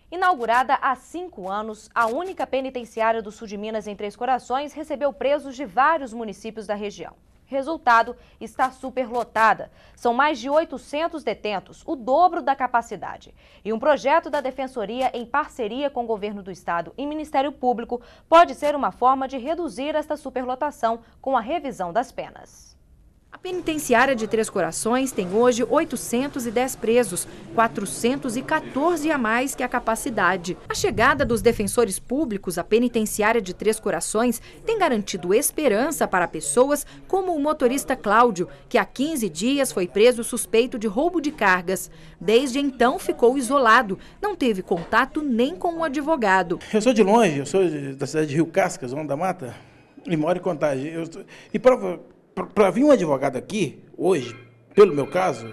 Inaugurada há 5 anos, a única penitenciária do sul de Minas em Três Corações recebeu presos de vários municípios da região. Resultado, está superlotada. São mais de 800 detentos, o dobro da capacidade. E um projeto da Defensoria, em parceria com o Governo do Estado e Ministério Público, pode ser uma forma de reduzir esta superlotação com a revisão das penas. A penitenciária de Três Corações tem hoje 810 presos, 414 a mais que a capacidade. A chegada dos defensores públicos à penitenciária de Três Corações tem garantido esperança para pessoas como o motorista Cláudio, que há 15 dias foi preso suspeito de roubo de cargas. Desde então ficou isolado, não teve contato nem com o advogado. Eu sou de longe, eu sou da cidade de Rio Casca, Zona da Mata, e moro em Contagem. Para vir um advogado aqui, hoje, pelo meu caso,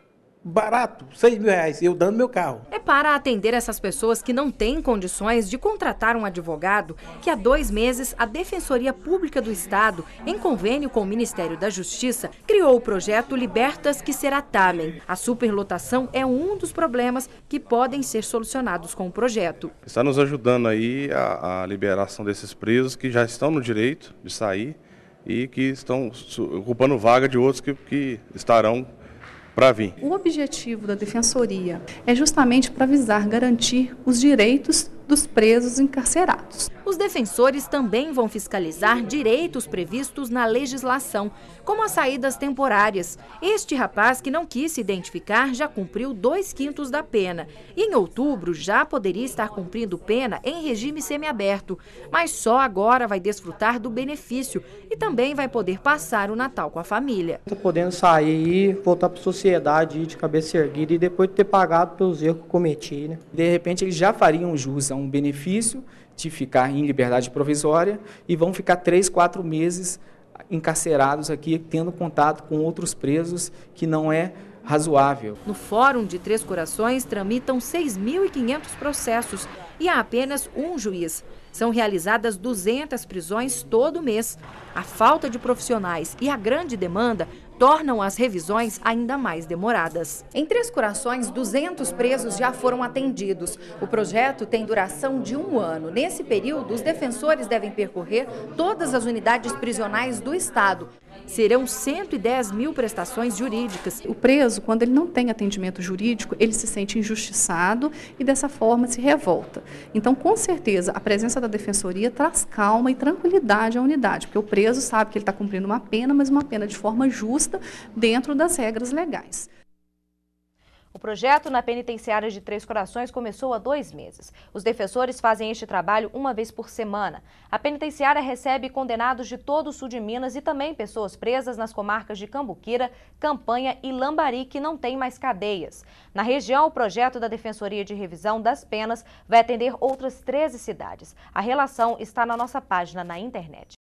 barato, R$6.000, eu dando meu carro. É para atender essas pessoas que não têm condições de contratar um advogado que há 2 meses a Defensoria Pública do Estado, em convênio com o Ministério da Justiça, criou o projeto Libertas que será Tamen. A superlotação é um dos problemas que podem ser solucionados com o projeto. Está nos ajudando aí a liberação desses presos que já estão no direito de sair e que estão ocupando vaga de outros que estarão para vir. O objetivo da Defensoria é justamente para visar garantir os direitos dos presos encarcerados. Os defensores também vão fiscalizar direitos previstos na legislação, como as saídas temporárias. Este rapaz, que não quis se identificar, já cumpriu 2/5 da pena. E em outubro já poderia estar cumprindo pena em regime semiaberto, mas só agora vai desfrutar do benefício e também vai poder passar o Natal com a família. Estou podendo sair e voltar para a sociedade de cabeça erguida e depois de ter pagado pelos erros que cometi, né? De repente eles já fariam jus a um benefício de ficar em liberdade provisória e vão ficar 3, 4 meses encarcerados aqui, tendo contato com outros presos, que não é razoável. No Fórum de Três Corações tramitam 6.500 processos e há apenas um juiz. São realizadas 200 prisões todo mês. A falta de profissionais e a grande demanda tornam as revisões ainda mais demoradas. Em Três Corações, 200 presos já foram atendidos. O projeto tem duração de 1 ano. Nesse período, os defensores devem percorrer todas as unidades prisionais do Estado. Serão 110.000 prestações jurídicas. O preso, quando ele não tem atendimento jurídico, ele se sente injustiçado e dessa forma se revolta. Então, com certeza, a presença da Defensoria traz calma e tranquilidade à unidade, porque o preso sabe que ele está cumprindo uma pena, mas uma pena de forma justa dentro das regras legais. O projeto na penitenciária de Três Corações começou há 2 meses. Os defensores fazem este trabalho uma vez por semana. A penitenciária recebe condenados de todo o sul de Minas e também pessoas presas nas comarcas de Cambuquira, Campanha e Lambari, que não têm mais cadeias. Na região, o projeto da Defensoria de Revisão das Penas vai atender outras 13 cidades. A relação está na nossa página na internet.